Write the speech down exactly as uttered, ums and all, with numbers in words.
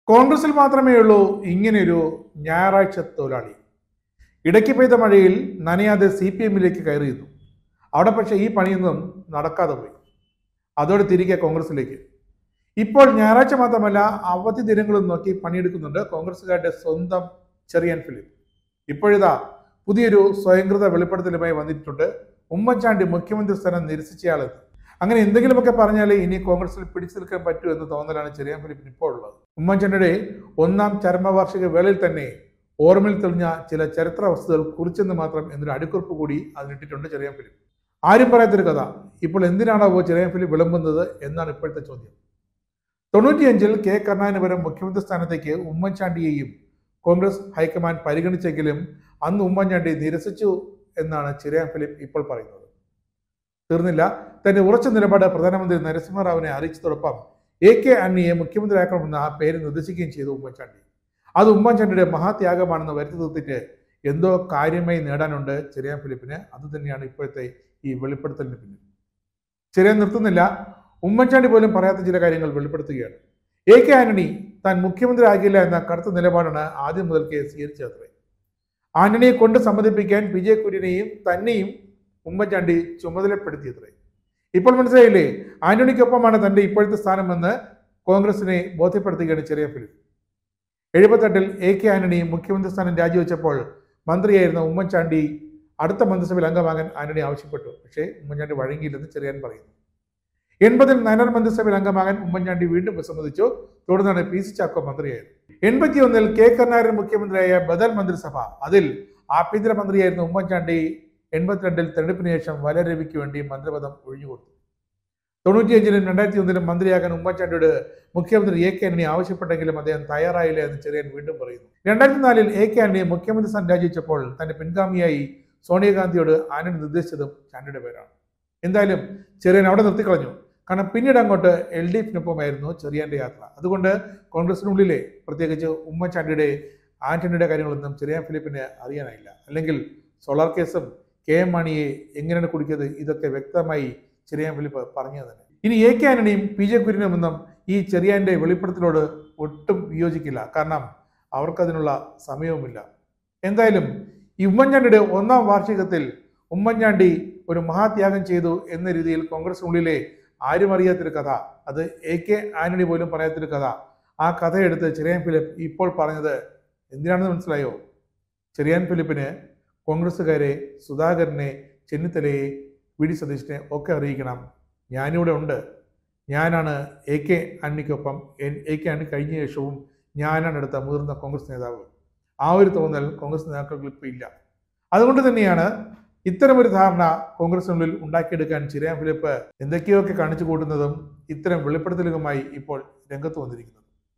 കോൺഗ്രസിൽ മാത്രമേ ഉള്ളൂ ഇങ്ങനെയൊരു ഞായറാഴ്ച തൊഴിലാളി. ഇടയ്ക്ക് പെയ്ത മഴയിൽ നനയാതെ സി പി എമ്മിലേക്ക് കയറിയിരുന്നു. അവിടെ പക്ഷേ ഈ പണിയൊന്നും നടക്കാതെ പോയി. അതോടെ തിരികെ കോൺഗ്രസിലേക്ക്. ഇപ്പോൾ ഞായറാഴ്ച മാത്രമല്ല, അവധി ദിനങ്ങളും നോക്കി പണിയെടുക്കുന്നുണ്ട് കോൺഗ്രസുകാരുടെ സ്വന്തം ചെറിയാൻ ഫിലിപ്പ്. ഇപ്പോഴിതാ പുതിയൊരു സ്വയംകൃത വെളിപ്പെടുത്തലുമായി വന്നിട്ടുണ്ട്. ഉമ്മൻചാണ്ടി മുഖ്യമന്ത്രി സ്ഥാനം നിരസിച്ചയാളെന്ന്. അങ്ങനെ എന്തെങ്കിലുമൊക്കെ പറഞ്ഞാൽ ഇനി കോൺഗ്രസിൽ പിടിച്ചു നിൽക്കാൻ പറ്റൂ എന്ന് തോന്നലാണ് ചെറിയാൻ ഫിലിപ്പിന് ഇപ്പോൾ ഉള്ളത്. ഉമ്മൻചാണ്ടിയുടെ ഒന്നാം ചരമവാർഷിക വേളയിൽ തന്നെ ഓർമ്മയിൽ തെളിഞ്ഞ ചില ചരിത്ര വസ്തുതകൾ കുറിച്ചെന്ന് മാത്രം എന്നൊരു അടിക്കുറിപ്പ് കൂടി അതിലിട്ടിട്ടുണ്ട് ചെറിയാൻ ഫിലിപ്പ്. ആരും പറയാത്തൊരു കഥ ഇപ്പോൾ എന്തിനാണാവോ ചെറിയാൻ ഫിലിപ്പ് വിളമ്പുന്നത് എന്നാണ് ഇപ്പോഴത്തെ ചോദ്യം. തൊണ്ണൂറ്റിയഞ്ചിൽ കെ കരുണാകരന് പകരം മുഖ്യമന്ത്രി സ്ഥാനത്തേക്ക് ഉമ്മൻചാണ്ടിയെയും കോൺഗ്രസ് ഹൈക്കമാൻഡ് പരിഗണിച്ചെങ്കിലും അന്ന് ഉമ്മൻചാണ്ടി നിരസിച്ചു എന്നാണ് ചെറിയാൻ ഫിലിപ്പ് ഇപ്പോൾ പറയുന്നത്. തീർന്നില്ല, തന്റെ ഉറച്ച നിലപാട് പ്രധാനമന്ത്രി നരസിംഹറാവുവിനെ അറിയിച്ചതോടൊപ്പം എ കെ ആന്റണിയെ മുഖ്യമന്ത്രിയാക്കണമെന്ന് ആ പേര് നിർദ്ദേശിക്കുകയും ചെയ്തു ഉമ്മൻചാണ്ടി. അത് ഉമ്മൻചാണ്ടിയുടെ മഹാത്യാഗമാണെന്ന് വരുത്തി തീർത്തിട്ട് എന്തോ കാര്യമായി നേടാനുണ്ട് ചെറിയാൻ ഫിലിപ്പിന്. അത് തന്നെയാണ് ഇപ്പോഴത്തെ ഈ വെളിപ്പെടുത്തലിന് പിന്നിൽ. ചെറിയാൻ നിർത്തുന്നില്ല, ഉമ്മൻചാണ്ടി പോലും പറയാത്ത ചില കാര്യങ്ങൾ വെളിപ്പെടുത്തുകയാണ്. എ കെ ആന്റണി താൻ മുഖ്യമന്ത്രി ആകില്ല എന്ന കടുത്ത നിലപാടാണ് ആദ്യം മുതൽക്കേ സ്വീകരിച്ചത്രേ. ആന്റണിയെ കൊണ്ട് സമ്മതിപ്പിക്കാൻ പി ജെ കുര്യനെയും തന്നെയും ഉമ്മൻചാണ്ടി ചുമതലപ്പെടുത്തിയത്രേ. ഇപ്പോൾ മനസ്സിലായില്ലേ, ആന്റണിക്കൊപ്പമാണ് തന്റെ ഇപ്പോഴത്തെ സ്ഥാനമെന്ന് കോൺഗ്രസിനെ ബോധ്യപ്പെടുത്തുകയാണ് ചെറിയാൻ ഫിലിപ്പ്. എഴുപത്തെട്ടിൽ എ കെ ആന്റണി മുഖ്യമന്ത്രി സ്ഥാനം രാജിവെച്ചപ്പോൾ മന്ത്രിയായിരുന്ന ഉമ്മൻചാണ്ടി അടുത്ത മന്ത്രിസഭയിൽ അംഗമാകാൻ ആന്റണി ആവശ്യപ്പെട്ടു. പക്ഷേ ഉമ്മൻചാണ്ടി വഴങ്ങിയില്ലെന്ന് ചെറിയാൻ പറയുന്നു. എൺപതിൽ നയനാർ മന്ത്രിസഭയിൽ അംഗമാകാൻ ഉമ്മൻചാണ്ടി വീണ്ടും വിസമ്മതിച്ചു. തുടർന്നാണ് പി സി ചാക്കോ മന്ത്രിയായത്. എൺപത്തി ഒന്നിൽ കെ കരുണാകരൻ മുഖ്യമന്ത്രിയായ ബദൽ മന്ത്രിസഭ, അതിൽ ആഭ്യന്തര മന്ത്രിയായിരുന്ന ഉമ്മൻചാണ്ടി എൺപത്തിരണ്ടിൽ തെരഞ്ഞെടുപ്പിന് ശേഷം വല രവിക്ക് വേണ്ടി മന്ത്രിപദം ഒഴിഞ്ഞുകൊടുത്തു. തൊണ്ണൂറ്റിയഞ്ചിലും രണ്ടായിരത്തി ഒന്നിലും മന്ത്രിയാകാൻ ഉമ്മൻചാണ്ടിയോട് മുഖ്യമന്ത്രി എ കെ ആന്റണി ആവശ്യപ്പെട്ടെങ്കിലും അദ്ദേഹം തയ്യാറായില്ല എന്ന് ചെറിയാൻ വീണ്ടും പറയുന്നു. രണ്ടായിരത്തി നാലിൽ എ കെ ആന്റണി മുഖ്യമന്ത്രി സ്ഥാനം രാജിവെച്ചപ്പോൾ തന്റെ പിൻഗാമിയായി സോണിയാഗാന്ധിയോട് ആന്റണി നിർദ്ദേശിച്ചതും ചാണ്ടിയുടെ പേരാണ്. എന്തായാലും ചെറിയാൻ അവിടെ നിർത്തിക്കളഞ്ഞു. കാരണം പിന്നീട് അങ്ങോട്ട് എൽ ഡി എഫിനൊപ്പമായിരുന്നു ചെറിയാന്റെ യാത്ര. അതുകൊണ്ട് കോൺഗ്രസിനുള്ളിലെ പ്രത്യേകിച്ച് ഉമ്മൻചാണ്ടിയുടെ ആന്റണിയുടെ കാര്യങ്ങളൊന്നും ചെറിയാൻ ഫിലിപ്പിന് അറിയാനായില്ല. അല്ലെങ്കിൽ സോളാർ കേസും കെ എം മാണിയെ എങ്ങനെയാണ് കുടിക്കുന്നത് ഇതൊക്കെ വ്യക്തമായി ചെറിയാൻ ഫിലിപ്പ് പറഞ്ഞു തന്നെ. ഇനി എ കെ ആന്റണിയും പി ജെ കുര്യനുമൊന്നും ഈ ചെറിയാന്റെ വെളിപ്പെടുത്തലോട് ഒട്ടും വിയോജിക്കില്ല. കാരണം അവർക്കതിനുള്ള സമയവുമില്ല. എന്തായാലും ഈ ഉമ്മൻചാണ്ടിയുടെ ഒന്നാം വാർഷികത്തിൽ ഉമ്മൻചാണ്ടി ഒരു മഹാത്യാഗം ചെയ്തു എന്ന രീതിയിൽ കോൺഗ്രസിനുള്ളിലെ ആരും അറിയാത്തൊരു കഥ, അത് എ കെ ആന്റണി പോലും പറയാത്തൊരു കഥ, ആ കഥയെടുത്ത് ചെറിയാൻ ഫിലിപ്പ് ഇപ്പോൾ പറഞ്ഞത് എന്തിനാണെന്ന് മനസ്സിലായോ? ചെറിയാൻ ഫിലിപ്പിന് കോൺഗ്രസ്സുകാരെ, സുധാകരനെ, ചെന്നിത്തലയെ, വി ഡി സതീശനെ ഒക്കെ അറിയിക്കണം, ഞാനിവിടെ ഉണ്ട്, ഞാനാണ് എ കെ ആന്റണിക്കൊപ്പം, എ കെ ആന്റണി കഴിഞ്ഞ ശേഷവും ഞാനാണ് എടുത്ത മുതിർന്ന കോൺഗ്രസ് നേതാവ്. ആ ഒരു തോന്നൽ കോൺഗ്രസ് നേതാക്കൾക്ക് ഇപ്പോൾ ഇല്ല. അതുകൊണ്ട് തന്നെയാണ് ഇത്തരമൊരു ധാരണ കോൺഗ്രസിനുള്ളിൽ ഉണ്ടാക്കിയെടുക്കാൻ ചെറിയാൻ ഫിലിപ്പ് എന്തൊക്കെയൊക്കെ കാണിച്ചു കൂട്ടുന്നതും ഇത്തരം വെളിപ്പെടുത്തലുകളുമായി ഇപ്പോൾ രംഗത്ത് വന്നിരിക്കുന്നത്.